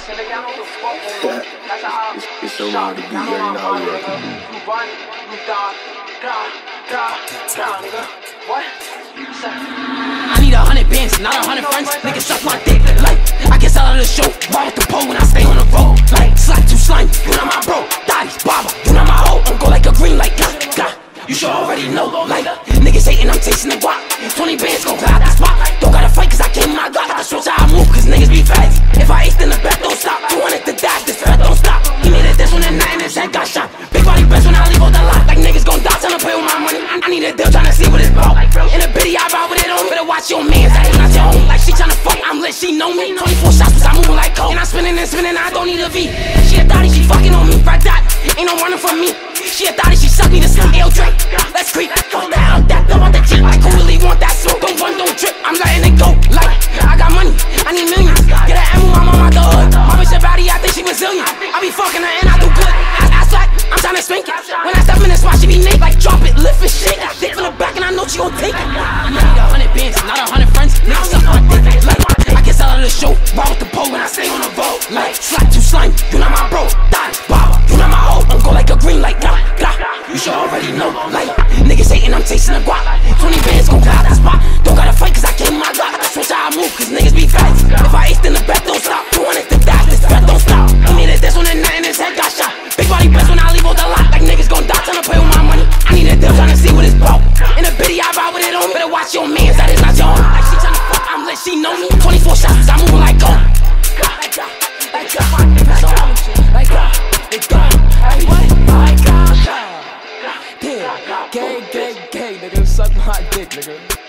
It's so hard to beat, you ain't know how we What? I need 100 bands, not 100 friends. Niggas suck my dick, like I get out of the show. Ride with the pole when I stay on the road. Like slap too slimy, you not my bro. Daddy's baba, you not my hoe. I'm go like a green light, gah. You should already know, like niggas hating, I'm tasting the guap. 20 bands gon' cloud the spot. Don't gotta fight cause I came my God. I can switch how I move cause niggas be fast. If I aced in the back, don't stop. 200 to dash, this threat don't stop. He made it this one and nothing, his head got shot. Big body best when I leave out the lot. Like niggas gon' die, tryna play with my money. I need a deal, tryna see what it's about. In a bitty, I ride with it on. Better watch your mans, that is not your own. Like she tryna fuck, I'm lit, she know me. 24 shots cause I'm moving like coke. And I'm spinning and spinning, I don't need a V. She a thotty, she fucking on me. Right dot, ain't no running from me. She a thotty, she suck me to sleep. Ayo Drake, let's creep. Go down, that dumb on the Jeep. Like who really want that smoke? Don't run, don't trip, I'm letting it go. Like, I got money, I need millions. Get an ammo, I'm on the hood. My bitch a baddie, I think she Brazilian. I be fucking her and I do good. I flat, I'm tryna spank it. When I step in the spot, she be naked. Like drop it, lift it, shake it. Dick from the back and I know she gon' take it. I need 100 bands, not 100 friends. Niggas suck my dick. Like, I get out of the show. Ride with the pole when I stay on the road. Like, slap too slimy, you not my bro. Daddy's baba, you not my hoe. I'm go like a green light, gah. You should already know, like niggas hating, I'm tasting the guap. 20 bands gon' cloud the spot. Don't gotta fight cause I came my God. I switch how I move cause niggas be fast. If I aced in the back, don't stop. 200 to dash, this threat don't stop. He made it this one and nothing, his head got shot. Big body best when I leave out the lot. Like niggas gon' die, tryna play with my money. I need a deal, tryna see what it's about. In a bitty, I ride with it on. Better watch your mans, that is not your own. Like she tryna fuck, I'm lit, she know me. 24 shots cause I'm moving like gold. Gang, nigga, suck my dick, nigga.